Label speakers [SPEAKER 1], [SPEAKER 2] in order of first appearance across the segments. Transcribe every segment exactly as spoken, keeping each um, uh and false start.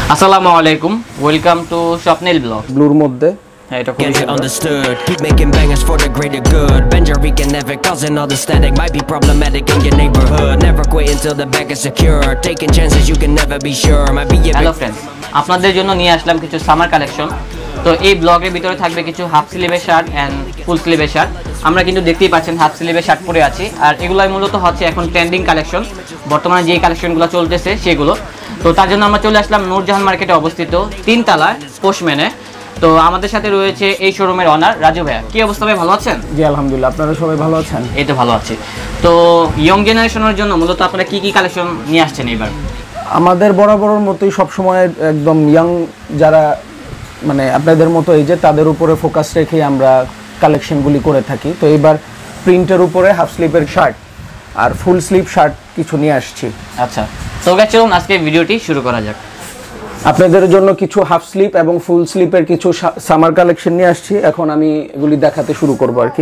[SPEAKER 1] আসসালামু আলাইকুম, welcome to Swapnil blog.
[SPEAKER 2] ব্লুর মধ্যে
[SPEAKER 1] হ্যাঁ, এটা খুবই সুন্দর।
[SPEAKER 3] Understood. Keep making bangers for the greater good. Benjarica never causing all the static. Might be problematic in your neighborhood. Never quit until the back is secure. Taking chances you can never be sure. Might be a
[SPEAKER 1] hello friends, আপনাদের জন্য নিয়ে আসলাম কিছু summer collection. তো এই ব্লগের ভিতরে থাকবে কিছু হাফ স্লিভের শার্ট অ্যান্ড ফুল স্লিভের শার্ট। আমরা কিন্তু দেখতেই পাচ্ছেন হাফ স্লিভের শার্ট পরে আছি, আর এগুলাই মূলত হচ্ছে এখন ট্রেন্ডিং কালেকশন, বর্তমানে যে কালেকশনগুলো চলতেছে সেগুলো। তো তার জন্য আমরা চলে আসলাম নূরজাহান মার্কেটে অবস্থিত তিনতলায় পোস্টম্যানে। তো আমাদের সাথে রয়েছে এই শোরুমের অনার রাজু ভাইয়া। কি অবস্থা ভাই, ভালো আছেন?
[SPEAKER 2] জি আলহামদুলিল্লাহ, আপনারা সবাই ভালো আছেন?
[SPEAKER 1] এই তো ভালো আছি। তো ইয়ং জেনারেশনের জন্য মূলত আপনারা কি কি কালেকশন নিয়ে আসছেন এবার?
[SPEAKER 2] আমাদের বরাবরের মতোই সবসময় একদম ইয়াং যারা মানে আপনাদের মতো এই যে তাদের উপরে ফোকাস রেখেই আমরা কালেকশনগুলি করে থাকি। তো এবার প্রিন্টের উপরে হাফ স্লিভের শার্ট আর ফুল স্লিভ শার্ট কিছু নিয়ে আসছি।
[SPEAKER 1] আচ্ছা, তো গাইস চলুন আজকে ভিডিওটি শুরু করা যাক।
[SPEAKER 2] আপনাদের জন্য কিছু হাফ স্লিভ এবং ফুল স্লিভের কিছু সামার কালেকশন নিয়ে আসছি। এখন আমি এগুলি দেখাতে শুরু করব আর কি।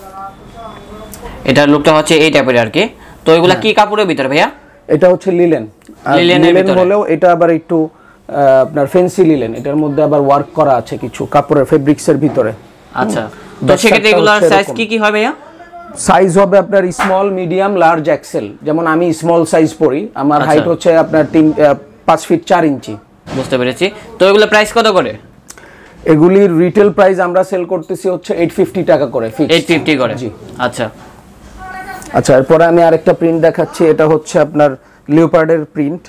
[SPEAKER 1] এটার লুকটা হচ্ছে এই টাইপের আর কি। তো এগুলা কি কাপড়ের ভিতরে ভাইয়া?
[SPEAKER 2] এটা হচ্ছে লিলেন। লিলেন হলেও এটা আবার একটু আপনার ফ্যান্সি লিলেন, এটার মধ্যে আবার ওয়ার্ক করা আছে কিছু কাপড়ের ফেব্রিক্সের ভিতরে।
[SPEAKER 1] আচ্ছা, তো সেক্ষেত্রে এগুলার সাইজ কি কি হয় ভাইয়া?
[SPEAKER 2] সাইজ হবে আপনার স্মল, মিডিয়াম, লার্জ, এক্সেল। যেমন আমি স্মল সাইজ পরি, আমার হাইট হচ্ছে আপনার তিন পাঁচ ফিট চার ইঞ্চি।
[SPEAKER 1] বুঝতে পেরেছি। তো এগুলো প্রাইস কত করে?
[SPEAKER 2] এগুলির রিটেল প্রাইস আমরা সেল করতেছি হচ্ছে আট পঞ্চাশ টাকা করে, ফিক্স
[SPEAKER 1] আট পঞ্চাশ করে। জি আচ্ছা
[SPEAKER 2] আচ্ছা। এরপরে আমি আরেকটা প্রিন্ট দেখাচ্ছি। এটা হচ্ছে আপনার লিওপার্ডের প্রিন্ট।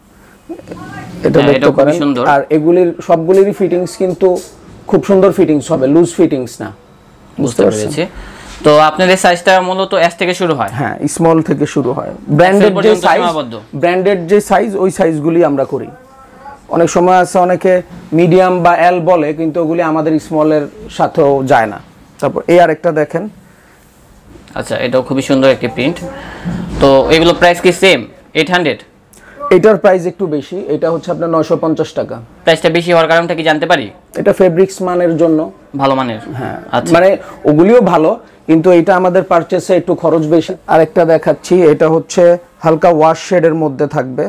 [SPEAKER 2] এটা দেখতে পারেন। আর এগুলির সবগুলিরই ফিটিংস কিন্তু খুব সুন্দর ফিটিংস হবে, লুজ ফিটিংস না।
[SPEAKER 1] বুঝতে পেরেছি। তো আপনাদের সাইজটা মূলত এস থেকে শুরু হয়?
[SPEAKER 2] হ্যাঁ, স্মল থেকে শুরু হয়। ব্র্যান্ডেড যে সাইজ, ব্র্যান্ডেড যে সাইজ ওই সাইজগুলি আমরা করি। অনেক সময় আছে অনেকে মিডিয়াম বা এল বলে, কিন্তু ওগুলি আমাদের স্মলের সাথেও যায় না। তারপর এই আরেকটা দেখেন।
[SPEAKER 1] আচ্ছা, এটাও খুবই সুন্দর একটি প্রিন্ট। তো এগুলো প্রাইস কি সেম আটশো?
[SPEAKER 2] এটার প্রাইস একটু বেশি, এটা হচ্ছে আপনার নয়শো পঞ্চাশ টাকা।
[SPEAKER 1] প্রাইসটা বেশি হওয়ার কারণটা কি জানতে পারি?
[SPEAKER 2] এটা ফেব্রিক্স মানের জন্য
[SPEAKER 1] ভালো মানের।
[SPEAKER 2] হ্যাঁ, মানে ওগুলিও ভালো, কিন্তু এটা আমাদের পারচেসে একটু খরচ বেশি। আরেকটা দেখাচ্ছি, এটা হচ্ছে হালকা ওয়াশ শেডের মধ্যে থাকবে।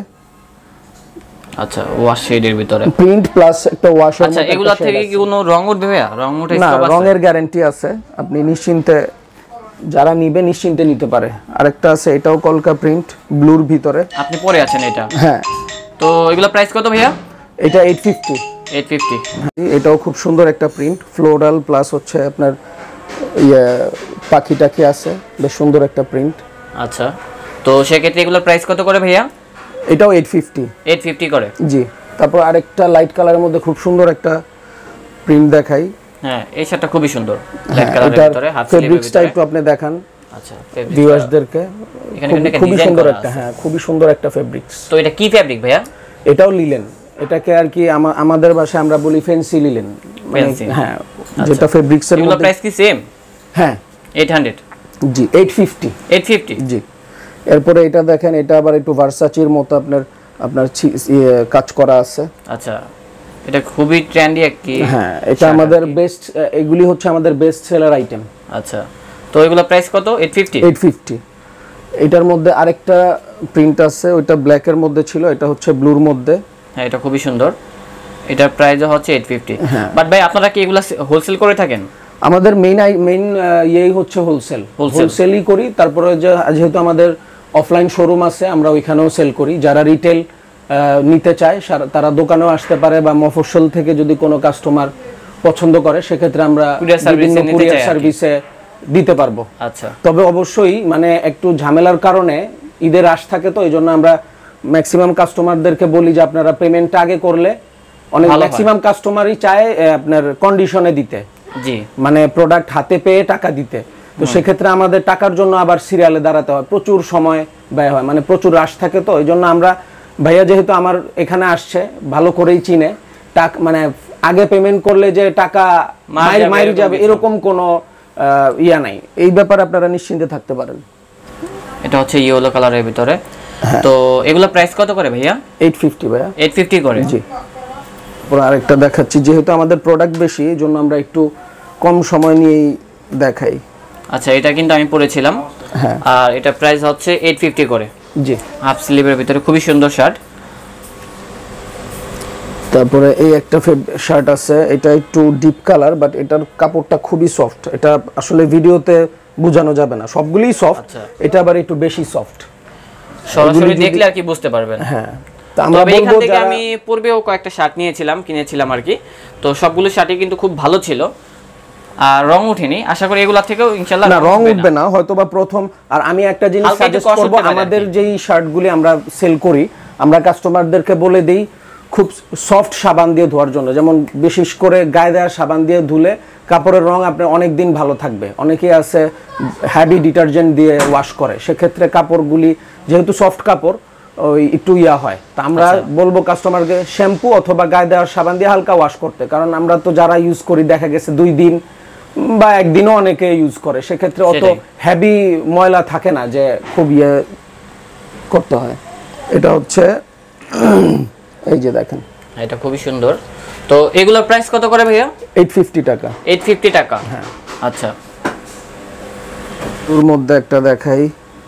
[SPEAKER 1] আচ্ছা, ওয়াশ শেডের ভিতরে
[SPEAKER 2] প্রিন্ট প্লাস একটা ওয়াশ।
[SPEAKER 1] আচ্ছা, এগুলা থেকে কি কোনো রং উঠবে ভাইয়া? রং উঠে
[SPEAKER 2] না, রঙের গ্যারান্টি আছে, আপনি নিশ্চিন্তে যারা নিবে নিশ্চিন্তে নিতে পারে। আরেকটা আছে, এটাও কলকা প্রিন্ট, ব্লুর ভিতরে।
[SPEAKER 1] আপনি পরে আছেন এটা?
[SPEAKER 2] হ্যাঁ।
[SPEAKER 1] তো এগুলা প্রাইস কত ভাইয়া?
[SPEAKER 2] এটা আট পঞ্চাশ।
[SPEAKER 1] আট পঞ্চাশ।
[SPEAKER 2] এটাও খুব সুন্দর একটা প্রিন্ট, ফ্লোরাল প্লাস হচ্ছে আপনার ইয়ে পাখি টাকি আছে, বেশ সুন্দর একটা প্রিন্ট।
[SPEAKER 1] আচ্ছা, তো সেক্ষেত্রে এগুলোর প্রাইস কত করে ভাইয়া?
[SPEAKER 2] এটাও আট পঞ্চাশ।
[SPEAKER 1] আট পঞ্চাশ করে।
[SPEAKER 2] জি। তারপর আরেকটা লাইট কালারের মধ্যে খুব সুন্দর একটা প্রিন্ট দেখাই।
[SPEAKER 1] হ্যাঁ, এই শার্টটা খুবই সুন্দর, লাইট কালারের ভিতরে, হাফ স্লিভের ভিতরে।
[SPEAKER 2] ফেব্রিক্সটা একটু আপনি দেখান।
[SPEAKER 1] আচ্ছা, ফেব্রিক্স
[SPEAKER 2] ভিউয়ার্সদেরকে
[SPEAKER 1] এখানে কিন্তু
[SPEAKER 2] খুবই সুন্দর একটা, হ্যাঁ খুবই সুন্দর একটা ফেব্রিক্স।
[SPEAKER 1] তো এটা কি ফেব্রিক ভাইয়া?
[SPEAKER 2] এটাও লিলেন। এটাকে আর কি আমাদের ভাষায় আমরা বলি ফ্যান্সি লিলেন। হ্যাঁ, যেটা ফেব্রিক্সের মধ্যে।
[SPEAKER 1] এগুলোর প্রাইস কি সেম?
[SPEAKER 2] হ্যাঁ,
[SPEAKER 1] আটশো।
[SPEAKER 2] জি, আট পঞ্চাশ।
[SPEAKER 1] আট পঞ্চাশ।
[SPEAKER 2] জি। এরপরে এটা দেখেন, এটা আবার একটু ভার্সাচির মতো আপনার আপনার কাজ করা আছে।
[SPEAKER 1] আচ্ছা, এটা খুবই ট্রেন্ডি একটি।
[SPEAKER 2] হ্যাঁ, এটা আমাদের বেস্ট, এগুলি হচ্ছে আমাদের বেস্ট সেলার আইটেম।
[SPEAKER 1] আচ্ছা, তো এগুলো প্রাইস কত? আট পঞ্চাশ।
[SPEAKER 2] আট পঞ্চাশ। এটার মধ্যে আরেকটা প্রিন্ট আছে, ওইটা ব্ল্যাক এর মধ্যে ছিল, এটা হচ্ছে ব্লুর মধ্যে।
[SPEAKER 1] হ্যাঁ, এটা খুবই সুন্দর। এটার প্রাইসও হচ্ছে আট পঞ্চাশ। বাট ভাই, আপনারা কি এগুলা হোলসেল করে থাকেন?
[SPEAKER 2] আমাদের মেইন মেইন ইয়েই হচ্ছে হোলসেল। হোলসেলই করি। তারপরে যেহেতু আমাদের অফলাইন শোরুম আছে, আমরা ওইখানেও সেল করি। যারা রিটেল নিতে চায় তারা দোকানেও আসতে পারে, বা মফস্বল থেকে যদি কোনো কাস্টমার পছন্দ করে সেক্ষেত্রে আমরা কুরিয়ার সার্ভিসে দিতে পারবো।
[SPEAKER 1] আচ্ছা,
[SPEAKER 2] তবে অবশ্যই মানে একটু ঝামেলার কারণে ঈদের আশ থাকে, তো এই জন্য আমরা ম্যাক্সিমাম কাস্টমারদেরকে বলি যে আপনারা পেমেন্টটা আগে করলে, অনেক ম্যাক্সিমাম কাস্টমারই চায় আপনার কন্ডিশনে দিতে। জি, মানে প্রোডাক্ট হাতে পেয়ে টাকা দিতে। তো সেক্ষেত্রে আমাদের টাকার জন্য আবার সিরিয়ালে দাঁড়াতে হয়, প্রচুর সময় ব্যয় হয়, মানে প্রচুর রাশ থাকে। তো এই জন্য আমরা, ভাইয়া যেহেতু আমার এখানে আসছে, ভালো করেই চিনে, টাকা মানে আগে পেমেন্ট করলে যে টাকা মাইর যাবে এরকম কোনো ইয়া নাই। এই ব্যাপারে আপনারা নিশ্চিন্তে থাকতে পারেন।
[SPEAKER 1] এটা হচ্ছে ইয়েলো কালারের ভিতরে। তো এগুলো প্রাইস কত করে ভাইয়া?
[SPEAKER 2] আট পঞ্চাশ ভাইয়া।
[SPEAKER 1] আট পঞ্চাশ করে।
[SPEAKER 2] জি। পুরো আরেকটা দেখাচ্ছি, যেহেতু আমাদের প্রোডাক্ট বেশি এই জন্য আমরা একটু কম সময় নিয়েই দেখাই।
[SPEAKER 1] আচ্ছা, এটা কিন্তু আমি পরেছিলাম। হ্যাঁ, আর এটা প্রাইস হচ্ছে আট পঞ্চাশ করে।
[SPEAKER 2] জি,
[SPEAKER 1] হাফ স্লিভের ভিতরে খুবই সুন্দর শার্ট।
[SPEAKER 2] তারপরে এই একটা শার্ট আছে, এটা একটু ডিপ কালার বাট এটার কাপড়টা খুবই সফট, এটা আসলে ভিডিওতে বোঝানো যাবে না, সবগুলোই সফট, এটা আবার একটু বেশি সফট,
[SPEAKER 1] সরাসরি দেখলে আর কি বুঝতে পারবেন।
[SPEAKER 2] হ্যাঁ,
[SPEAKER 1] তো আমরা বলবো যে আমি পূর্বেও কয়েকটা শার্ট নিয়েছিলাম, কিনেছিলাম আর কি, তো সবগুলো শার্টই কিন্তু খুব ভালো ছিল আর রং ওঠেনি, আশা করি এগুলা থেকেও ইনশাআল্লাহ
[SPEAKER 2] না রং উঠবে না হয়তোবা প্রথম। আর আমি একটা জিনিস সাজেস্ট করব, আমাদের যেই শার্টগুলি আমরা সেল করি আমরা কাস্টমারদেরকে বলে দেই খুব সফট সাবান দিয়ে ধোয়ার জন্য, যেমন বিশেষ করে গায়ে দেওয়া সাবান দিয়ে ধুলে কাপড়ের রং আপনার অনেক দিন ভালো থাকবে। অনেকেই আছে হেভি ডিটারজেন্ট দিয়ে ওয়াশ করে, সেক্ষেত্রে কাপড়গুলি যেহেতু সফট কাপড় ওই একটু ইয়া হয়, তা আমরা বলবো কাস্টমারকে শ্যাম্পু অথবা গায়ে দেওয়ার সাবান দিয়ে হালকা ওয়াশ করতে, কারণ আমরা তো যারা ইউজ করি দেখা গেছে দুই দিন বা একদিনও অনেকে ইউজ করে, সেক্ষেত্রে অত হেভি ময়লা থাকে না যে খুব ইয়ে করতে হয়। এটা হচ্ছে এই যে দেখেন,
[SPEAKER 1] এটা খুবই সুন্দর। তো এগুলোর প্রাইস কত করে ভাইয়া?
[SPEAKER 2] আট পঞ্চাশ টাকা।
[SPEAKER 1] আট পঞ্চাশ টাকা, হ্যাঁ আচ্ছা।
[SPEAKER 2] ওর মধ্যে একটা দেখাই,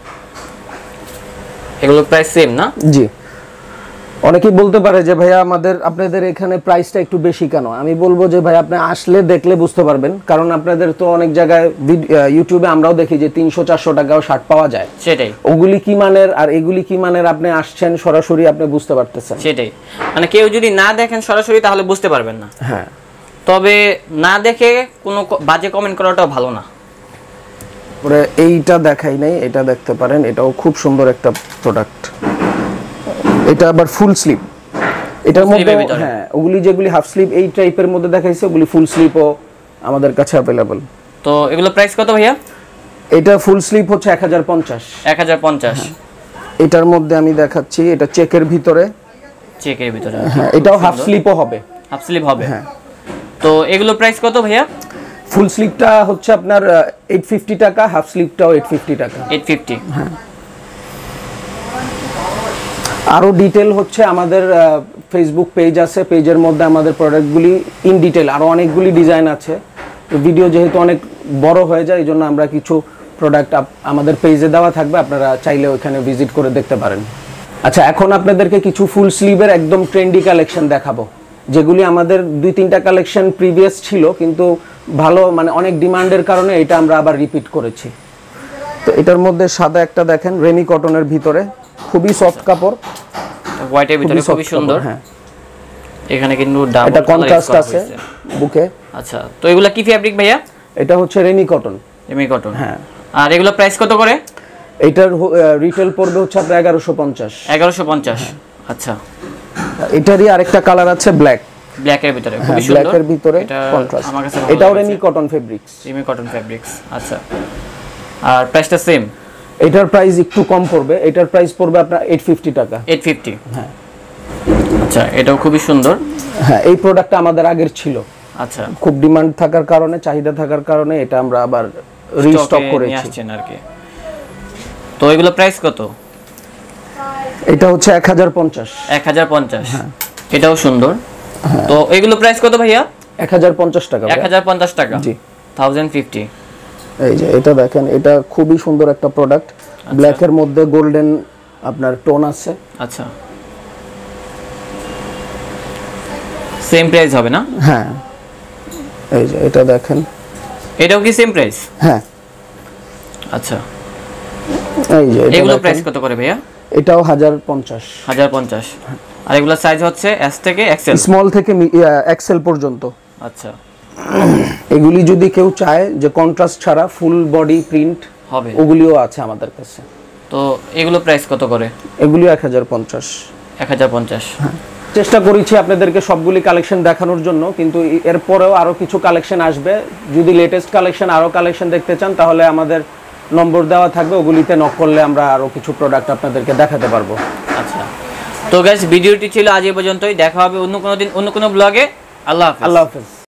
[SPEAKER 1] এগুলোর প্রাইস সেম না?
[SPEAKER 2] জি। অনেকেই বলতে পারে যে ভাইয়া আমাদের আপনাদের এখানে প্রাইসটা একটু বেশি কেন, আমি বলবো যে ভাই আপনি আসলে দেখলে বুঝতে পারবেন, কারণ আপনাদের তো অনেক জায়গায় ইউটিউবে আমরাও দেখি যে তিনশো চারশো টাকাও শার্ট পাওয়া যায়,
[SPEAKER 1] সেটাই
[SPEAKER 2] ওগুলি কি মানের আর এগুলি কি মানের, আপনি আসছেন সরাসরি আপনি বুঝতে পারতেছেন,
[SPEAKER 1] সেটাই। মানে কেউ যদি না দেখেন সরাসরি তাহলে বুঝতে পারবেন না।
[SPEAKER 2] হ্যাঁ,
[SPEAKER 1] তবে না দেখে কোনো বাজে কমেন্ট করাটাও ভালো না।
[SPEAKER 2] পরে এইটা দেখাই নাই, এটা দেখতে পারেন, এটাও খুব সুন্দর একটা প্রোডাক্ট, এটা আবার ফুল স্লিভ, এটার মধ্যে হ্যাঁ ওগুলি যেগুলি হাফ স্লিভ এই টাইপের মধ্যে দেখাইছে ওগুলি ফুল স্লিভও আমাদের কাছে अवेलेबल।
[SPEAKER 1] তো এগুলো প্রাইস কত ভাইয়া?
[SPEAKER 2] এটা ফুল স্লিভ হচ্ছে এক হাজার পঞ্চাশ।
[SPEAKER 1] এক হাজার পঞ্চাশ।
[SPEAKER 2] এটার মধ্যে আমি দেখাচ্ছি, এটা চেকের ভিতরে,
[SPEAKER 1] চেকের ভিতরে,
[SPEAKER 2] হ্যাঁ এটাও হাফ স্লিভও হবে,
[SPEAKER 1] হাফ স্লিভ হবে,
[SPEAKER 2] হ্যাঁ।
[SPEAKER 1] তো এগুলো প্রাইস কত ভাইয়া?
[SPEAKER 2] ফুল স্লিভটা হচ্ছে আপনার আট পঞ্চাশ টাকা, হাফ স্লিভটাও আট পঞ্চাশ টাকা।
[SPEAKER 1] আট পঞ্চাশ,
[SPEAKER 2] হ্যাঁ। আরো ডিটেল হচ্ছে আমাদের ফেসবুক পেজ আছে, পেজের মধ্যে আমাদের প্রোডাক্টগুলি ইন ডিটেল আরো অনেকগুলি ডিজাইন আছে, তো ভিডিও যেহেতু অনেক বড় হয়ে যায় এই জন্য আমরা কিছু প্রোডাক্ট আমাদের পেজে দেওয়া থাকবে, আপনারা চাইলে ওখানে ভিজিট করে দেখতে পারেন। আচ্ছা, এখন আপনাদেরকে কিছু ফুল স্লিভের একদম ট্রেন্ডি কালেকশন দেখাবো, যেগুলি আমাদের দুই তিনটা কালেকশন প্রিভিয়াস ছিল কিন্তু ভালো মানে অনেক ডিমান্ডের কারণে এটা আমরা আবার রিপিট করেছি। তো এটার মধ্যে সাদা একটা দেখেন রেমি কটনের ভিতরে, খুবই সফট কাপড়,
[SPEAKER 1] হোয়াইটের ভিতরে খুবই সুন্দর,
[SPEAKER 2] হ্যাঁ।
[SPEAKER 1] এখানে কিন্তু ডাবল
[SPEAKER 2] এটা কন্ট্রাস্ট আছে বুকে।
[SPEAKER 1] আচ্ছা, তো এগুলা কি ফেব্রিক ভাইয়া?
[SPEAKER 2] এটা হচ্ছে রেমি কটন।
[SPEAKER 1] রেমি কটন,
[SPEAKER 2] হ্যাঁ।
[SPEAKER 1] আর এগুলা প্রাইস কত করে?
[SPEAKER 2] এটার রিটেল পড়বে হচ্ছে আপনার এগারোশো পঞ্চাশ।
[SPEAKER 1] এগারোশো পঞ্চাশ, আচ্ছা।
[SPEAKER 2] এটারই আরেকটা কালার আছে ব্ল্যাক,
[SPEAKER 1] ব্ল্যাকের ভিতরে খুবই সুন্দর,
[SPEAKER 2] ব্ল্যাকের ভিতরে
[SPEAKER 1] এটা
[SPEAKER 2] কন্ট্রাস্ট,
[SPEAKER 1] আমার কাছে
[SPEAKER 2] এটাও ramie cotton fabrics.
[SPEAKER 1] Ramie cotton fabrics, আচ্ছা। আর প্রাইসটা সেম?
[SPEAKER 2] এটার প্রাইস একটু কম পড়বে, এটার প্রাইস পড়বে আপনার আট পঞ্চাশ টাকা।
[SPEAKER 1] আট পঞ্চাশ,
[SPEAKER 2] হ্যাঁ।
[SPEAKER 1] আচ্ছা, এটাও খুবই সুন্দর,
[SPEAKER 2] হ্যাঁ। এই প্রোডাক্টটা আমাদের আগের ছিল,
[SPEAKER 1] আচ্ছা,
[SPEAKER 2] খুব ডিমান্ড থাকার কারণে, চাহিদা থাকার কারণে এটা আমরা আবার রিস্টক করেছি,
[SPEAKER 1] আসছেন আর কি। তো এগুলো প্রাইস কত?
[SPEAKER 2] এটা হচ্ছে এক হাজার পঞ্চাশ।
[SPEAKER 1] এক হাজার পঞ্চাশ, এটাও সুন্দর। তো এগুলো প্রাইস কত ভাইয়া?
[SPEAKER 2] এক হাজার পঞ্চাশ টাকা।
[SPEAKER 1] এক হাজার পঞ্চাশ টাকা, জি, এক হাজার পঞ্চাশ।
[SPEAKER 2] এই যে এটা দেখেন, এটা খুবই সুন্দর একটা প্রোডাক্ট, ব্ল্যাক এর মধ্যে গোল্ডেন আপনার টোন আছে,
[SPEAKER 1] আচ্ছা। সেম প্রাইস হবে না?
[SPEAKER 2] হ্যাঁ। এই যে এটা দেখেন,
[SPEAKER 1] এটাও কি সেম প্রাইস?
[SPEAKER 2] হ্যাঁ,
[SPEAKER 1] আচ্ছা।
[SPEAKER 2] এই যে
[SPEAKER 1] এগুলো প্রাইস কত করে ভাইয়া?
[SPEAKER 2] এটাও এক হাজার পঞ্চাশ।
[SPEAKER 1] এক হাজার পঞ্চাশ। আর এগুলো সাইজ হচ্ছে এস থেকে এক্সেল,
[SPEAKER 2] স্মল থেকে এক্সেল পর্যন্ত,
[SPEAKER 1] আচ্ছা।
[SPEAKER 2] এগুলি যদি কেউ চায় যে কন্ট্রাস্ট ছাড়া ফুল বডি প্রিন্ট
[SPEAKER 1] হবে,
[SPEAKER 2] ওগুলিও আছে আমাদের কাছে।
[SPEAKER 1] তো এগুলো প্রাইস কত করে?
[SPEAKER 2] এগুলি এক হাজার পঞ্চাশ।
[SPEAKER 1] এক হাজার পঞ্চাশ।
[SPEAKER 2] চেষ্টা করেছি আপনাদেরকে সবগুলি কালেকশন দেখানোর জন্য, কিন্তু এরপরেও আরো কিছু কালেকশন আসবে। যদি লেটেস্ট কালেকশন আরো কালেকশন দেখতে চান তাহলে আমাদের নম্বর দেওয়া থাকবে, ওগুলিতে নক করলে আমরা আরো কিছু প্রোডাক্ট আপনাদেরকে দেখাতে পারবো।
[SPEAKER 1] আচ্ছা, তো গাইস ভিডিওটি ছিল আজ এই পর্যন্তই, দেখা হবে অন্য কোনো দিন অন্য কোনো ব্লগে। আল্লাহ হাফেজ।
[SPEAKER 2] আল্লাহ হাফেজ।